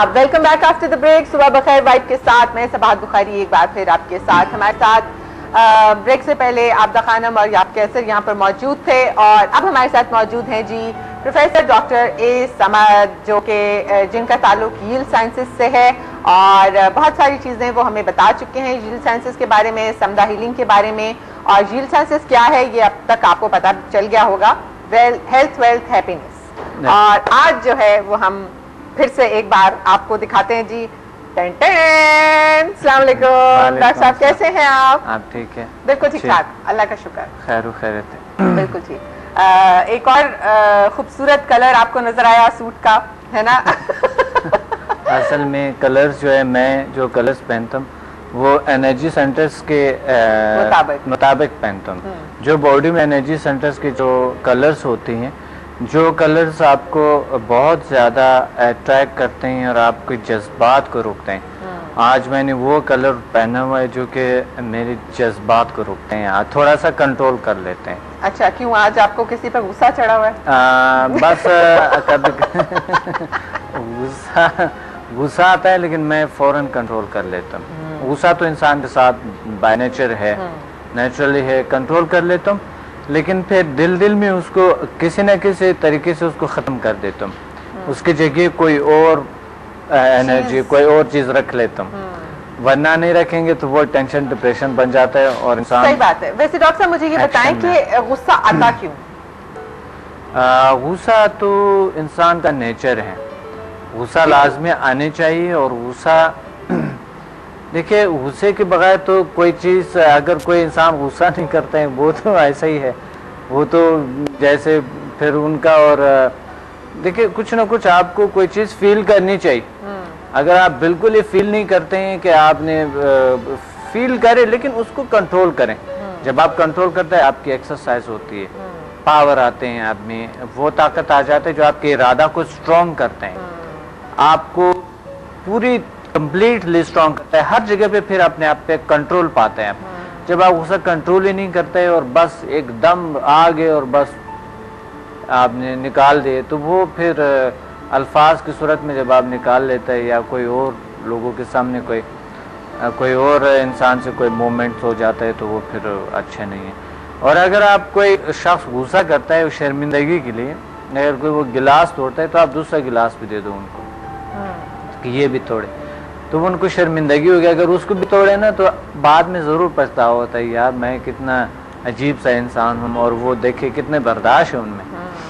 Welcome back after the break. सुबह बखैर vibe के साथ मैं सबाहत बुखारी एक बार फिर आपके साथ। हमारे साथ ब्रेक से पहले आबदा खानम और याब कैसर यहाँ पर मौजूद थे और अब हमारे साथ मौजूद हैं जी प्रोफेसर डॉक्टर ए समद, जो कि जिनका ताल्लुक यील्ड साइंसेस से है और बहुत सारी चीज़ें वो हमें बता चुके हैं यील्ड साइंसेस के बारे में, समदा हीलिंग के बारे में। और यील्ड साइंसेस क्या है ये अब तक आपको पता चल गया होगा, हेल्थ वेल्थ हैप्पीनेस। और आज जो है वो हम फिर से एक बार आपको दिखाते हैं जी। अस्सलाम वालेकुम डॉक्टर साहब, कैसे हैं आप? आप ठीक है? बिल्कुल ठीक ठाक, अल्लाह का शुक्र। खैर खैरियत है। बिल्कुल ठीक। एक और खूबसूरत कलर आपको नजर आया सूट का, है ना? असल में कलर्स जो है, मैं जो कलर्स पहनता हूँ वो एनर्जी सेंटर्स के मुताबिक पहनता हूँ। जो बॉडी में एनर्जी सेंटर्स के जो कलर्स होती हैं, जो कलर्स आपको बहुत ज़्यादा अट्रैक्ट करते हैं और आपके जज्बात को रोकते हैं, आज मैंने वो कलर पहना हुआ है जो कि मेरे जज्बात को रोकते हैं, थोड़ा सा कंट्रोल कर लेते हैं। अच्छा, क्यों आज आपको किसी पर गुस्सा चढ़ा हुआ है? बस गुस्सा आता है लेकिन मैं फौरन कंट्रोल कर लेता हूँ। गुस्सा तो इंसान के साथ बाय नेचर है, नेचुरली है, कंट्रोल कर लेता हूँ, लेकिन फिर दिल में उसको किसी न किसी तरीके से उसको ख़त्म कर देता हूँ। उसकी जगह कोई और एनर्जी, कोई और चीज़ रख लेता हूँ, वरना नहीं रखेंगे तो वो टेंशन डिप्रेशन बन जाता है और इंसान। सही बात है। वैसे डॉक्टर साहब मुझे ये बताएं कि गुस्सा आता क्यों? गुस्सा तो इंसान का नेचर है, गुस्सा लाजमी आने चाहिए। और गुस्सा देखिए, गुस्से के बगैर तो कोई चीज़, अगर कोई इंसान गुस्सा नहीं करते हैं वो तो ऐसा ही है, वो तो जैसे फिर उनका। और देखिए, कुछ ना कुछ आपको कोई चीज़ फील करनी चाहिए। अगर आप बिल्कुल ही फील नहीं करते हैं कि आपने फील करें, लेकिन उसको कंट्रोल करें। जब आप कंट्रोल करते हैं आपकी एक्सरसाइज होती है, पावर आते हैं आप में, वो ताकत आ जाते हैं जो आपके इरादा को स्ट्रॉन्ग करते हैं, आपको पूरी कंप्लीटली स्ट्रॉन्ग करता है हर जगह पे। फिर अपने आप पे कंट्रोल पाते हैं आप। जब आप उसे कंट्रोल ही नहीं करते और बस एकदम आ गए और बस आपने निकाल दिए, तो वो फिर अल्फाज की सूरत में जब आप निकाल लेते हैं या कोई और लोगों के सामने कोई और इंसान से कोई मोमेंट हो जाता है, तो वो फिर अच्छा नहीं है। और अगर आप कोई शख्स गुस्सा करता है शर्मिंदगी के लिए, अगर कोई वो गिलास तोड़ता है तो आप दूसरा गिलास भी दे दो उनको कि ये भी तोड़े, तो वो उनको शर्मिंदगी हो गया। अगर उसको भी तोड़े ना तो बाद में ज़रूर पछतावा होता है, यार मैं कितना अजीब सा इंसान हूँ, और वो देखे कितने बर्दाश्त है उनमें।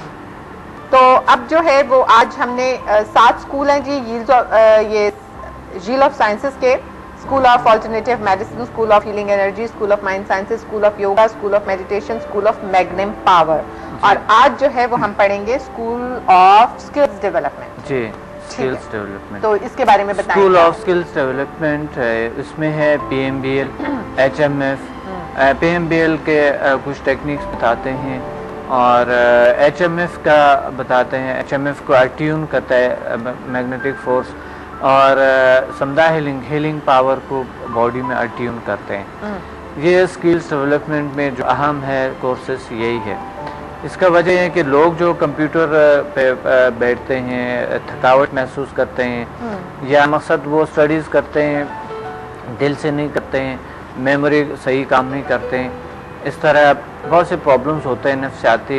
तो अब जो है वो आज हमने 7 स्कूल हैं जी ये यील्ड ऑफ साइंसेस के, school of alternative medicine, school of healing energy, school of mind sciences, school of yoga, school of meditation, school of magnum power. और आज जो है वो हम पढ़ेंगे स्कूल ऑफ स्किल्स डेवलपमेंट। जी, स्किल्स डेवलपमेंट। तो इसके बारे में बताएं। स्कूल ऑफ स्किल्स डेवलपमेंट है, इसमें है PMBL, HMF। PMBL के कुछ टेक्निक्स बताते हैं और HMF का बताते हैं। HMF को अट्यून करता है मैग्नेटिक फोर्स, और समदा हीलिंग पावर को बॉडी में अट्यून करते हैं। ये स्किल्स डेवलपमेंट में जो अहम है कोर्सेस यही है। इसका वजह है कि लोग जो कंप्यूटर पे बैठते हैं थकावट महसूस करते हैं, या मकसद वो स्टडीज़ करते हैं दिल से नहीं करते हैं, मेमोरी सही काम नहीं करते हैं, इस तरह बहुत से प्रॉब्लम्स होते हैं, नफ्सियाती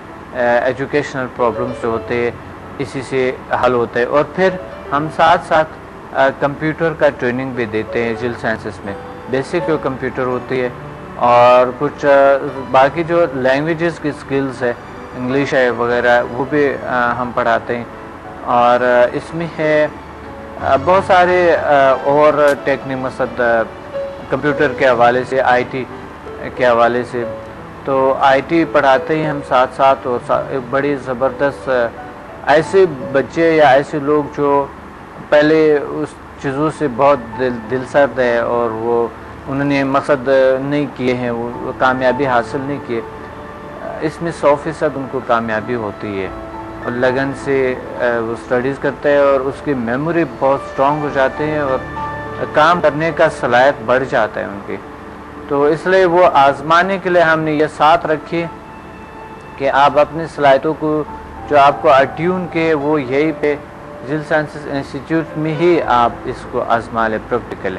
एजुकेशनल प्रॉब्लम्स जो होते हैं इसी से हल होते हैं। और फिर हम साथ साथ कंप्यूटर का ट्रेनिंग भी देते हैं यील्ड साइंसेस में। बेसिक जो कंप्यूटर होती है और कुछ बाकी जो लैंग्वेजेस की स्किल्स है, इंग्लिश है वगैरह, वो भी हम पढ़ाते हैं। और इसमें है बहुत सारे और टेक्निक, मकसद कंप्यूटर के हवाले से, IT के हवाले से, तो IT पढ़ाते हैं हम साथ साथ। और एक बड़ी ज़बरदस्त ऐसे बच्चे या ऐसे लोग जो पहले उस चीज़ों से बहुत दिलसर्द है और वो उन्होंने मकसद नहीं किए हैं, वो कामयाबी हासिल नहीं किए, इसमें 100% उनको कामयाबी होती है। और लगन से वो स्टडीज़ करते हैं और उसकी मेमोरी बहुत स्ट्रॉन्ग हो जाते हैं और काम करने का सलाहियत बढ़ जाता है उनकी। तो इसलिए वो आजमाने के लिए हमने ये साथ रखी कि आप अपनी सलाहियतों को जो आपको अट्यून के वो यहीं पे جل سائنسز انسٹیٹیوٹ میں ہی آپ اس کو آزما لیں پریکٹیکلی.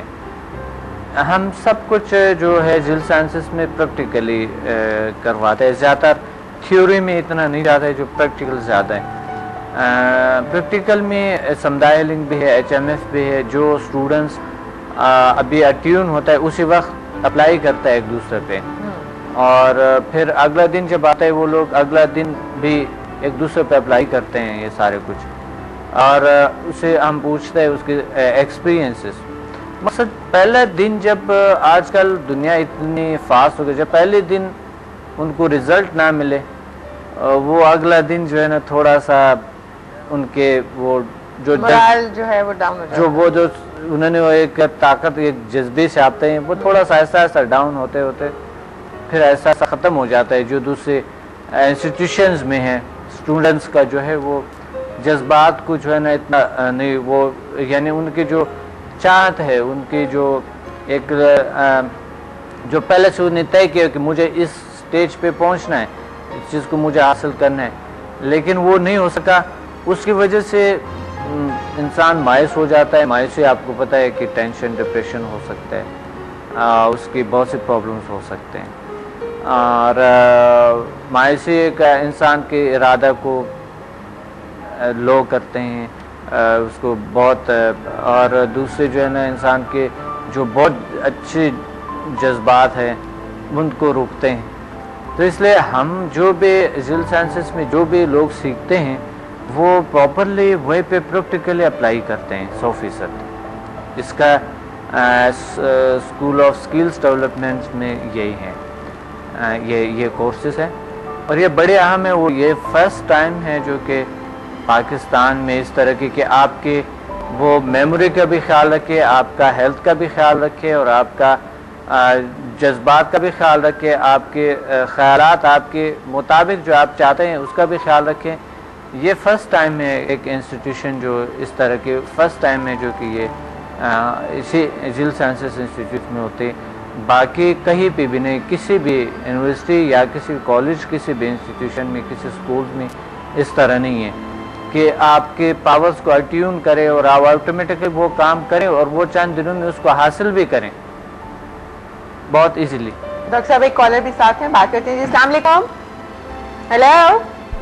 ہم سب کچھ جو ہے جل سائنسز میں پریکٹیکلی کرواتے ہیں. زیادہ تر تھیوری میں اتنا نہیں جاتا ہے، جو پریکٹیکل زیادہ ہے. پریکٹیکل میں سمدائے لنک بھی ہے، ایچ ایم ایف بھی ہے. جو اسٹوڈنٹس ابھی اٹیون ہوتا ہے اسی وقت اپلائی کرتا ہے ایک دوسرے پہ، اور پھر اگلا دن جب آتا ہے وہ لوگ اگلا دن بھی ایک دوسرے پہ اپلائی کرتے ہیں یہ سارے کچھ. اور اسے ہم پوچھتے ہیں اس کے ایکسپیرینسز. مقصد پہلا دن جب آج کل دنیا اتنی فاسٹ ہو گئی، جب پہلے دن ان کو رزلٹ نہ ملے، وہ اگلا دن جو ہے نا تھوڑا سا ان کے وہ جو مورال جو ہے وہ ڈاؤن ہو جاتا ہے، جو انہوں نے ایک طاقت ایک جذبے سے آتے ہیں وہ تھوڑا سا ایسا ڈاؤن ہوتے ہوتے پھر ایسا ختم ہو جاتا ہے. جو دوسرے انسٹیٹیوشنز میں ہیں اسٹوڈنٹس کا جو ہے وہ جذبات کو جو ہے نا اتنا نہیں، وہ یعنی ان کی جو چاہت ہے، ان کی جو ایک جو پہلے سے انہیں طے کیا کہ مجھے اس سٹیج پہ پہنچنا ہے، اس چیز کو مجھے حاصل کرنا ہے، لیکن وہ نہیں ہو سکا. اس کی وجہ سے انسان مایوس ہو جاتا ہے. مایوسی آپ کو پتہ ہے کہ ٹینشن ڈپریشن ہو سکتا ہے، اس کی بہت سی پرابلمس ہو سکتے ہیں. اور مایوسی ایک انسان کے ارادہ کو لو کرتے ہیں، اس کو بہت، اور دوسرے جو ہے نا انسان کے جو بہت اچھے جذبات ہیں ان کو روکتے ہیں. تو اس لیے ہم جو بھی جل سائنسز میں جو بھی لوگ سیکھتے ہیں وہ پراپرلی وہی پہ پریکٹیکلی اپلائی کرتے ہیں 100%. اس کا اسکول آف سکلز ڈیولپمنٹ میں یہی ہے، یہ کورسز ہیں اور یہ بڑے اہم ہے. وہ یہ فرسٹ ٹائم ہے جو کہ پاکستان میں اس طرح کی کہ آپ کے وہ میموری کا بھی خیال رکھے، آپ کا ہیلتھ کا بھی خیال رکھے، اور آپ کا جذبات کا بھی خیال رکھے، آپ کے خیالات آپ کے مطابق جو آپ چاہتے ہیں اس کا بھی خیال رکھیں. یہ فرسٹ ٹائم ہے ایک انسٹیٹیوشن جو اس طرح کے فرسٹ ٹائم ہے جو کہ یہ اسی جل سائنسز انسٹیٹیوٹ میں ہوتے. باقی کہیں پہ بھی نہیں، کسی بھی یونیورسٹی یا کسی کالج، کسی بھی انسٹیٹیوشن میں، کسی اسکول میں اس طرح نہیں ہے کہ آپ کے پاورز کو اٹیون کرے اور آپ آٹومیٹکلی وہ کام کریں اور وہ چند دنوں میں اس کو حاصل بھی کریں بہت ایزیلی. ڈاکٹر صاحب ایک کالر بھی ساتھ ہیں، بات کرتے ہیں. جی السلام علیکم. ہیلو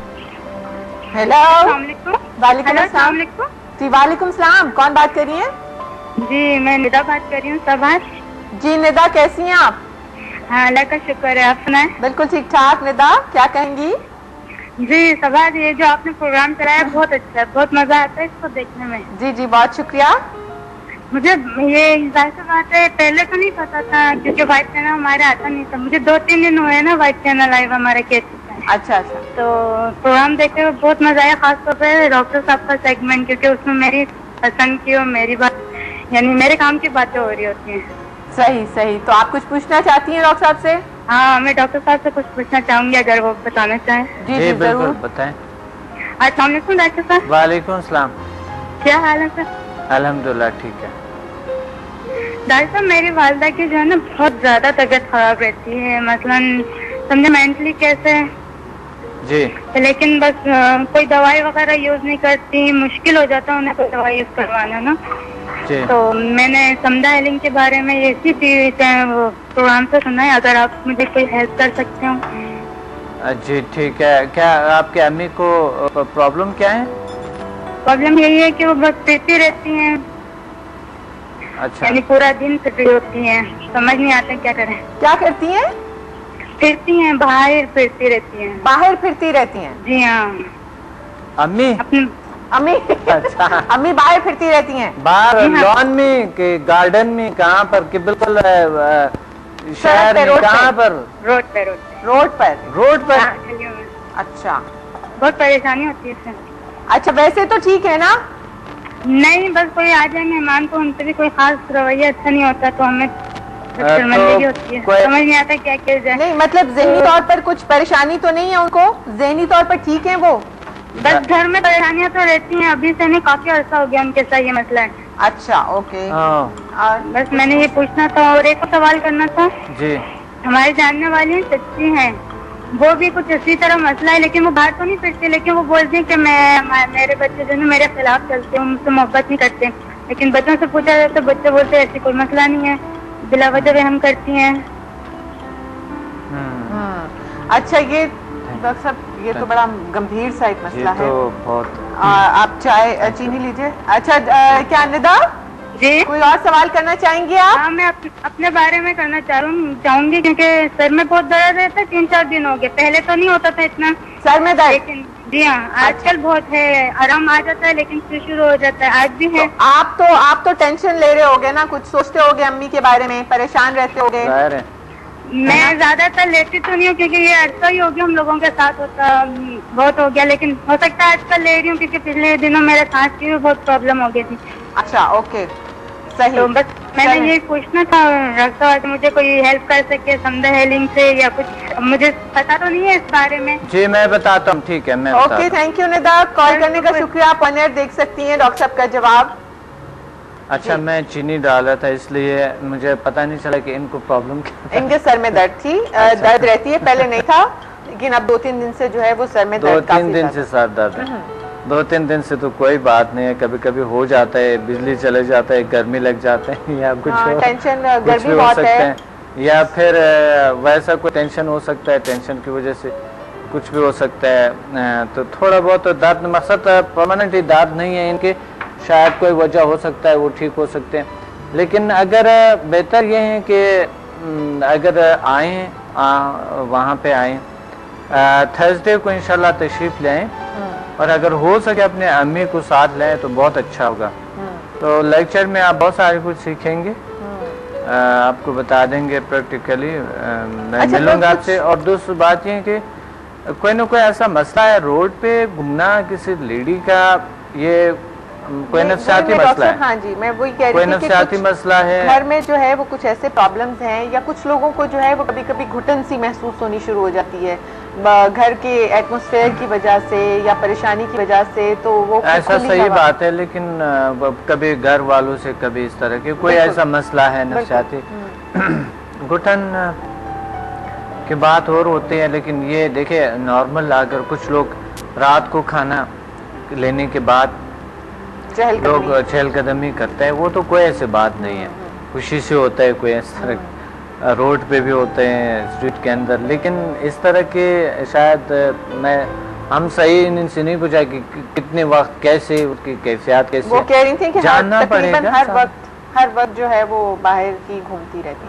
ہیلو، وعلیکم السلام. جی وعلیکم السلام، کون بات کر رہی ہیں؟ جی میں ندا بات کر رہی ہوں. صباح. جی ندا کیسی ہیں آپ؟ ہاں اللہ کا شکر ہے، آپ سنائیں. بالکل ٹھیک ٹھاک. ندا کیا کہیں گی؟ جی صباح یہ جو آپ نے پروگرام چلایا بہت اچھا ہے، بہت مزہ آتا ہے اس کو دیکھنے میں. جی جی بہت شکریہ. مجھے یہ ظاہر سی بات ہے پہلے تو نہیں پتا تھا کیونکہ وائٹ چینل ہمارے آتا نہیں تھا. مجھے 2-3 دن ہوئے نا وائٹ چینل لائیو ہمارے کیس. اچھا اچھا. تو پروگرام دیکھتے ہوئے بہت مزہ آیا، خاص طور پہ ڈاکٹر صاحب کا سیگمنٹ، کیونکہ اس میں میری پسند کی اور میری بات یعنی میرے کام کی باتیں ہو رہی ہوتی ہیں. صحیح صحیح. تو آپ کچھ پوچھنا چاہتی ہیں ڈاکٹر صاحب سے؟ ہاں میں ڈاکٹر صاحب سے کچھ پوچھنا چاہوں گی اگر وہ بتانا چاہیں. جی جی ضرور بتائیں. السلام علیکم ڈاکٹر صاحب. وعلیکم السلام. کیا حال ہے سر؟ الحمدللہ ٹھیک ہے. ڈاکٹر صاحب میری والدہ کی جو ہے نا بہت زیادہ طبیعت خراب رہتی ہے، مثلاً سمجھے مینٹلی کیسے جی، لیکن بس کوئی دوائی وغیرہ یوز نہیں کرتی، مشکل ہو جاتا ہے انہیں کوئی دوائی یوز کروانا نا. تو میں نے سمدھا ہیلنگ کے بارے میں اسی وہ پروگرام سے سنا ہے، اگر آپ مجھے کوئی ہیلپ کر سکتے ہوں. جی ٹھیک ہے. کیا آپ کے امی کو پرابلم کیا ہے؟ پرابلم یہی ہے کہ وہ بس پھرتی رہتی ہیں. اچھا. یعنی پورا دن پھرتی ہوتی ہیں، سمجھ نہیں آتا کیا کریں. کیا کرتی ہیں؟ پھرتی ہیں، باہر پھرتی رہتی ہیں. باہر پھرتی رہتی ہیں؟ جی ہاں. امی امی اچھا امی باہر پھرتی رہتی ہیں؟ باہر لان میں کہ گارڈن میں کہاں پر کہ بالکل شہر میں کہاں پر؟ روڈ پہ. روڈ پر. اچھا بہت پریشانی ہوتی ہے اس سے. اچھا ویسے تو ٹھیک ہے نا؟ نہیں بس کوئی آ جائے مہمان تو ان سے بھی کوئی خاص رویہ اچھا نہیں ہوتا تو ہمیں شرمندگی ہوتی ہے، سمجھ نہیں آتا کیا کیا جائے. نہیں مطلب ذہنی طور پر کچھ پریشانی تو نہیں ہے ان کو؟ ذہنی طور پر ٹھیک ہے وہ؟ بس گھر میں پریشانیاں تو رہتی ہیں، ابھی سے نہیں کافی عرصہ ہو گیا ان کے ساتھ یہ مسئلہ ہے. اچھا اوکے. بس میں نے یہ پوچھنا تھا اور ایک سوال کرنا تھا. جی. ہماری جاننے والی چچی ہیں وہ بھی کچھ اسی طرح مسئلہ ہے, لیکن وہ باہر تو نہیں پھرتے, لیکن وہ بولتے ہیں کہ میرے بچے جو ہے میرے خلاف چلتے ہیں, مجھ سے محبت نہیں کرتے. لیکن بچوں سے پوچھا جائے تو بچے بولتے ہیں ایسی کوئی مسئلہ نہیں ہے, بلا وجہ بھی ہم کرتی ہیں. اچھا یہ ڈاکٹر صاحب یہ تو بڑا گمبھیر سا ایک مسئلہ ہے. آپ چائے چینی لیجیے. اچھا کیا ندا جی کوئی اور سوال کرنا چاہیں گے آپ؟ ہاں میں اپنے بارے میں کرنا چاہوں گی, کیونکہ سر میں بہت درد رہتا ہے, 3-4 دن ہو گئے, پہلے تو نہیں ہوتا تھا اتنا سر میں درد. لیکن جی ہاں آج کل بہت ہے, آرام آ جاتا ہے لیکن پھر شروع ہو جاتا ہے, آج بھی ہے. آپ تو ٹینشن لے رہے ہوگے نا, کچھ سوچتے ہوگے امی کے بارے میں, پریشان رہتے ہوگے. میں زیادہ تر لیتی تو نہیں ہوں کیونکہ یہ عرصہ ہی ہو گیا ہم لوگوں کے ساتھ ہوتا بہت ہو گیا, لیکن ہو سکتا ہے آج کل لے رہی ہوں کیونکہ پچھلے دنوں میرے سانس کی بھی بہت پرابلم ہو گئی تھی. اچھا اوکے صحیح. تو بس میں نے یہ پوچھنا تھا ڈاکٹر صاحب کہ مجھے کوئی ہیلپ کر سکے سمدھا ہیلنگ سے یا کچھ, مجھے پتا تو نہیں ہے اس بارے میں. جی میں بتاتا ہوں, ٹھیک ہے میں okay thank you Nida, call کرنے کا شکریہ. آپ آن ایئر دیکھ سکتی ہیں ڈاکٹر صاحب کا جواب. اچھا میں چینی ڈالا تھا اس لیے مجھے پتا نہیں چلا کہ ان کو پرابلم کیا. ان کے سر میں درد تھی, درد رہتی ہے, پہلے نہیں تھا لیکن اب 2-3 دن سے جو ہے وہ سر میں درد, 2-3 دن سے سر درد ہے. 2-3 دن سے تو کوئی بات نہیں ہے, کبھی کبھی ہو جاتا ہے, بجلی چلے جاتا ہے, گرمی لگ جاتا ہے یا کچھ ٹینشن گرمی ہو سکتا ہے, یا پھر ویسا کوئی ٹینشن ہو سکتا ہے, ٹینشن کی وجہ سے کچھ بھی ہو سکتا ہے. تو تھوڑا بہت درد, مقصد پرماننٹلی درد نہیں ہے ان کے, شاید کوئی وجہ ہو سکتا ہے وہ ٹھیک ہو سکتے ہیں. لیکن اگر بہتر یہ ہے کہ اگر آئیں وہاں پہ آئیں, تھرسڈے کو انشاءاللہ تشریف لیں, اور اگر ہو سکے اپنے امی کو ساتھ لیں تو بہت اچھا ہوگا. تو لیکچر میں آپ بہت سارے کچھ سیکھیں گے, آپ کو بتا دیں گے پریکٹیکلی, میں ملوں گا آپ سے. اور دوسری بات یہ کہ کوئی نہ کوئی ایسا مسئلہ ہے روڈ پہ گھومنا کسی لیڈی کا, یہ کوئی نفسیاتی مسئلہ ہے. ہاں جی میں وہی کہہ رہی تھی, کوئی نفسیاتی مسئلہ ہے گھر میں جو ہے وہ کچھ ایسے پرابلمز ہیں, یا کچھ لوگوں کو جو ہے وہ کبھی کبھی گھٹن سی محسوس ہونی شروع ہو جاتی ہے گھر کے ایٹماسفیئر کی وجہ سے یا پریشانی کی وجہ سے, تو وہ ایسا صحیح بات ہے. لیکن کبھی گھر والوں سے کبھی اس طرح کی کوئی ایسا مسئلہ ہے نفسیاتی, گھٹن کی بات اور ہوتی ہے. لیکن یہ دیکھیں نارمل, اگر کچھ لوگ رات کو کھانا لینے کے بعد لوگ چہل قدمی کرتے ہیں, وہ تو کوئی ایسی بات نہیں ہے, خوشی سے ہوتا ہے. کوئی اس طرح روڈ پہ بھی ہوتے ہیں, اسٹریٹ کے اندر. لیکن اس طرح کے شاید ہم صحیح ان سے نہیں پوچھا کہ کتنے وقت کیسے اس کی کیفیات کیسے, وہ کہہ رہی تھی کہ جاننا پڑے گا. ہر وقت جو ہے وہ باہر ہی گھومتی رہتی ہے.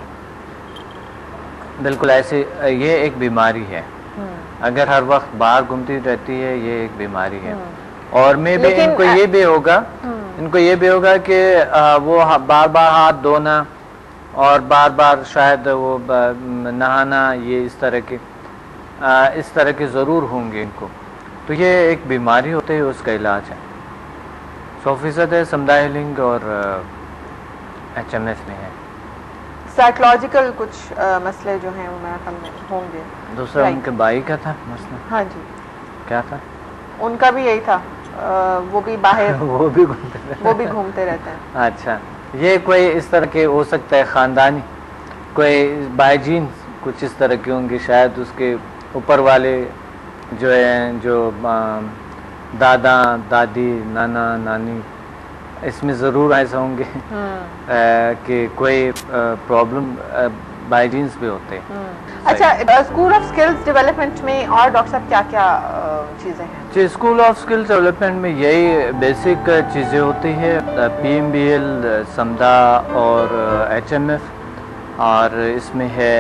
بالکل ایسے, یہ ایک بیماری ہے. اگر ہر وقت باہر گھومتی رہتی ہے یہ ایک بیماری ہے. اور میں بھی ان کو یہ بھی ہوگا کہ وہ بار بار ہاتھ دھونا اور بار بار شاید وہ نہانا, یہ اس طرح کے ضرور ہوں گے ان کو. تو یہ ایک بیماری ہوتی ہے, اس کا علاج ہے 100% ہے سمدھا ہیلنگ اور HMF میں ہے. سائیکولوجیکل کچھ مسئلے جو ہیں وہ میرا خیال میں ہوں گے. دوسرا ان کے بھائی کا تھا مسئلہ. ہاں جی کیا تھا ان کا بھی یہی تھا, وہ بھی باہر وہ بھی گھومتے رہتے ہیں. اچھا یہ کوئی اس طرح کے ہو سکتا ہے خاندانی, کوئی بائی جین کچھ اس طرح کے ہوں گے. شاید اس کے اوپر والے جو ہیں, جو دادا دادی نانا نانی, اس میں ضرور ایسا ہوں گے کہ کوئی پرابلم بائی جینس بھی ہوتے ہیں. اچھا اسکول آف سکلز ڈیولپمنٹ میں اور ڈاکٹر صاحب کیا کیا چیزیں ہیں؟ جی اسکول آف سکلز ڈیولپمنٹ میں یہی بیسک چیزیں ہوتی ہیں, PMBL, سمدھا اور HMF. اور اس میں ہے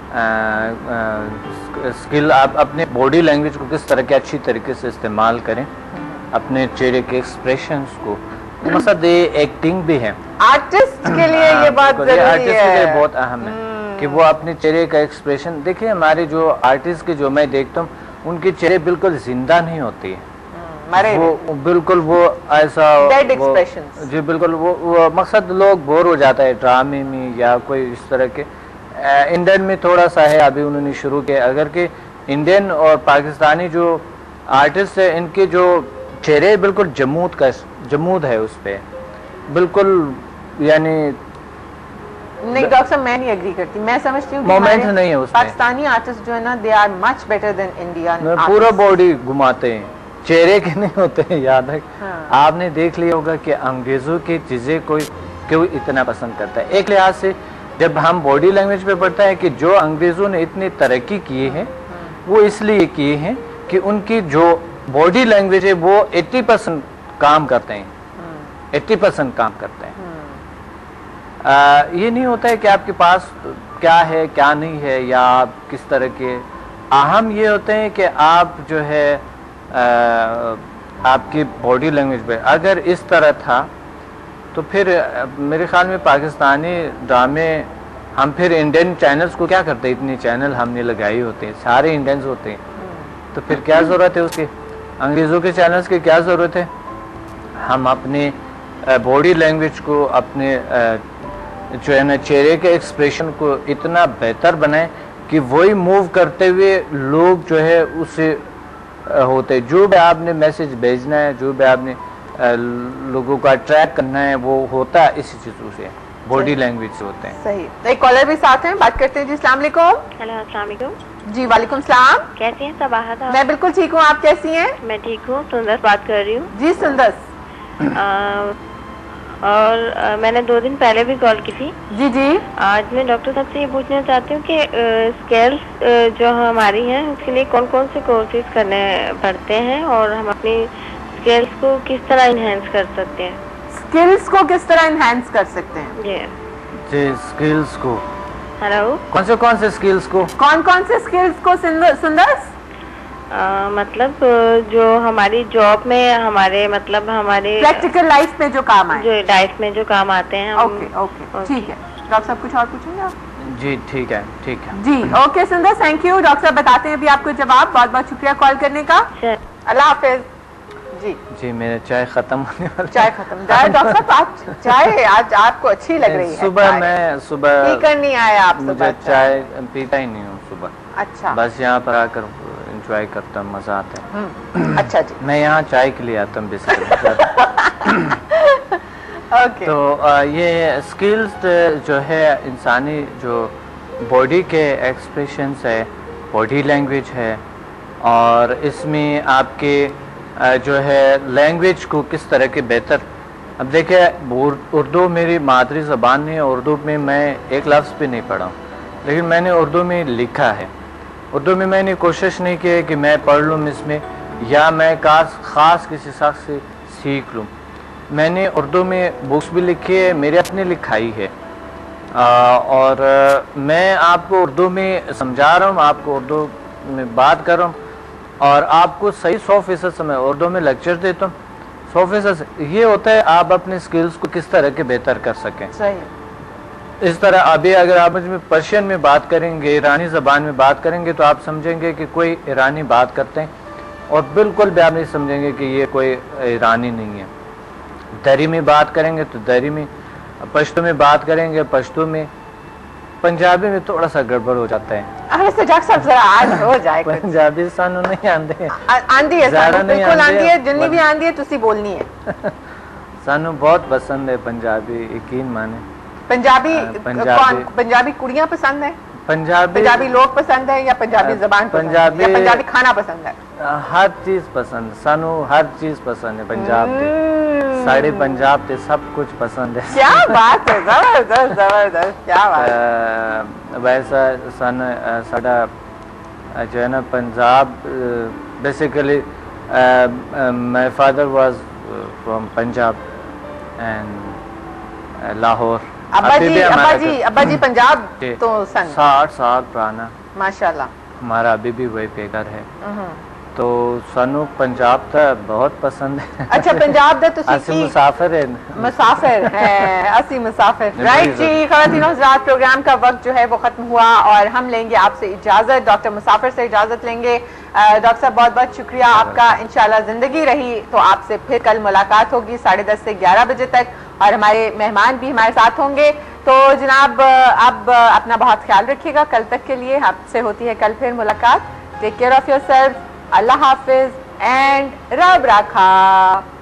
اسکل, آپ اپنے باڈی لینگویج کو کس طرح کے اچھی طریقے سے استعمال کریں, اپنے چہرے کے ایکسپریشنز کو. مقصد یہ ایکٹنگ بھی ہے آرٹسٹ کے لیے, یہ بات ضروری ہے, آرٹسٹ کے لیے بہت اہم ہے کہ وہ اپنے چہرے کا ایکسپریشن دیکھیں. ہمارے جو آرٹسٹ کے جو میں دیکھتا ہوں ان کے چہرے بالکل زندہ نہیں ہوتی ہے, وہ بالکل وہ ایسا جی بالکل وہ مقصد لوگ بور ہو جاتا ہے ڈرامے میں یا کوئی اس طرح کے. انڈین میں تھوڑا سا ہے, ابھی انہوں نے شروع کیا. اگر کہ انڈین اور پاکستانی جو آرٹسٹ ہے ان کے جو چہرے بالکل جمود ہے اس پہ, بالکل یعنی نہیں ڈاکٹر صاحب میں نہیں ایگری کرتی. میں سمجھتی ہوں مومنٹ نہیں ہے اس میں. پاکستانی آرٹسٹ جو ہے نا they are much better than Indian. پورا باڈی گھماتے ہیں, چہرے کے نہیں ہوتے ہیں. یاد ہے آپ نے دیکھ لیا ہوگا کہ انگریزوں کی چیزیں کوئی اتنا پسند کرتا ہے. ایک لحاظ سے جب ہم باڈی لینگویج پہ پڑھتا ہے کہ جو انگریزوں نے اتنی ترقی کی ہے وہ اس لیے کیے ہیں کہ ان کی جو باڈی لینگویج ہے وہ 80% کام کرتے ہیں, 80% کام کرتے ہیں. یہ نہیں ہوتا ہے کہ آپ کے پاس کیا ہے کیا نہیں ہے یا آپ کس طرح کے. اہم یہ ہوتے ہیں کہ آپ جو ہے آپ کی باڈی لینگویج پہ اگر اس طرح تھا تو پھر میرے خیال میں پاکستانی ڈرامے ہم پھر انڈین چینلز کو کیا کرتے ہیں, اتنے چینل ہم نے لگائی ہوتے ہیں, سارے انڈینز ہوتے ہیں, تو پھر کیا ضرورت ہے اس کی, انگریزوں کے چینلز کی کیا ضرورت ہے. ہم اپنے باڈی لینگویج کو اپنے جو ہے نا چہرے کے ایکسپریشن کو اتنا بہتر بنائیں کہ وہی موو کرتے ہوئے لوگ جو ہے اسے ہوتے, جو بھی آپ نے میسج بھیجنا ہے, جو بھی آپ نے لوگوں کا ٹریک کرنا ہے وہ ہوتا ہے اسی چیزوں سے, باڈی لینگویج سے ہوتے ہیں. صحیح. ایک کالر بھی ساتھ ہیں, بات کرتے ہیں جی. السلام علیکم. ہیلو السلام علیکم. جی وعلیکم السلام. کیسی ہیں صباحت؟ میں بالکل ٹھیک ہوں, آپ کیسی ہیں؟ میں ٹھیک ہوں, سندس بات کر رہی ہوں. جی سندس. اور میں نے 2 دن پہلے بھی کال کی تھی. جی جی. آج میں ڈاکٹر صاحب سے یہ پوچھنا چاہتی ہوں کہ اسکیلس جو ہماری ہیں اس کے لیے کون کون سے کورسز کرنے پڑتے ہیں اور ہم اپنی اسکیلس کو کس طرح انہینس کر سکتے ہیں. اسکلس کو کس طرح انہینس کر سکتے ہیں؟ جی اسکلس کو. ہیلو کون سے اسکلس کو؟ کون سے اسکلس کو سندس؟ مطلب جو ہماری جاب میں ہمارے مطلب ہمارے پریکٹیکل لائف میں جو کام آئے, جو لائف میں جو کام آتے ہیں. اوکے ٹھیک ہے. ڈاکٹر صاحب کچھ اور پوچھیں گے آپ؟ جی ٹھیک ہے جی okay Sundar, thank you. Doctor صاحب بتاتے ہیں ابھی آپ کو جواب. بہت بہت شکریہ کال کرنے کا. اللہ حافظ. جی میرا چائے ختم ہونے والا. چائے ختم. ڈاکٹر صاحب چائے آج آپ کو اچھی لگ رہی ہے. صبح پی کر نہیں آئے آپ؟ مجھے چائے پیتا ہی نہیں ہوں صبح. اچھا. بس یہاں پر آ کر انجوائے کرتا ہوں, مزہ آتا ہے. اچھا جی. میں یہاں چائے کے لیے آتا ہوں بسکٹ. تو یہ اسکلز جو ہے انسانی جو باڈی کے ایکسپریشنس ہے, باڈی لینگویج ہے, اور اس میں آپ کے جو ہے لینگویج کو کس طرح کے بہتر. اب دیکھیں اردو میری مادری زبان نہیں ہے, اردو میں میں ایک لفظ بھی نہیں پڑھا ہوں, لیکن میں نے اردو میں لکھا ہے. اردو میں نے کوشش نہیں کی کہ میں پڑھ لوں اس میں یا میں خاص کسی شخص سے سیکھ لوں. میں نے اردو میں بکس بھی لکھی ہے, میرے اپنے لکھائی ہے, اور میں آپ کو اردو میں سمجھا رہا ہوں, آپ کو اردو میں بات کر رہا ہوں, اور آپ کو صحیح 100% سمجھ. اردو میں لیکچر دیتا ہوں 100%. یہ ہوتا ہے آپ اپنے سکلز کو کس طرح کے بہتر کر سکیں. صحیح. اس طرح ابھی اگر آپ پرشین میں بات کریں گے, ایرانی زبان میں بات کریں گے, تو آپ سمجھیں گے کہ کوئی ایرانی بات کرتے ہیں, اور بالکل بھی آپ نہیں سمجھیں گے کہ یہ کوئی ایرانی نہیں ہے. دری میں بات کریں گے تو دری میں, پشتو میں بات کریں گے پشتو میں, پنجابی میں تھوڑا سا گڑبڑ ہو جاتا ہے. پنجابی سانو نہیں آندے, آندی ہے, بالکل آندی ہے, جنی بھی آندی ہے, تسی بولنی ہے. سانو بہت پسند ہے پنجابی, یقین مانے. پنجابی کڑیاں پسند ہیں, پنجابی لوگ پسند ہیں, یا پنجابی زبان پسند ہے, یا پنجابی کھانا پسند ہے؟ ہر چیز پسند, سانو ہر چیز پسند ہے. پنجاب ساڑھے پنجاب تے سب کچھ پسند ہے. کیا بات ہے, زبردست, کیا بات. ویسا ساڈا جو ہے نا Punjab, basically my father was from Punjab and Lahore. ابا جی پنجاب تو 60 سال پرانا ماشاءاللہ. ہمارا ابھی بھی وہی پہ گھر ہے, تو سانو پنجاب تا بہت پسند ہے. اچھا پنجاب دے تسی اسی مسافر ہیں. اسی مسافر. رائٹ جی خواتین و حضرات, پروگرام کا وقت جو ہے وہ ختم ہوا, اور ہم لیں گے آپ سے اجازت, ڈاکٹر مسافر سے اجازت لیں گے. ڈاکٹر صاحب بہت بہت شکریہ آپ کا. انشاءاللہ زندگی رہی تو آپ سے پھر کل ملاقات ہوگی 10:30 سے 11 بجے تک, اور ہمارے مہمان بھی ہمارے ساتھ ہوں گے. تو جناب اب اپنا بہت خیال رکھیے گا. کل تک کے لیے آپ سے ہوتی ہے کل پھر ملاقات. Take care of yourself. اللہ حافظ اینڈ رب رکھا.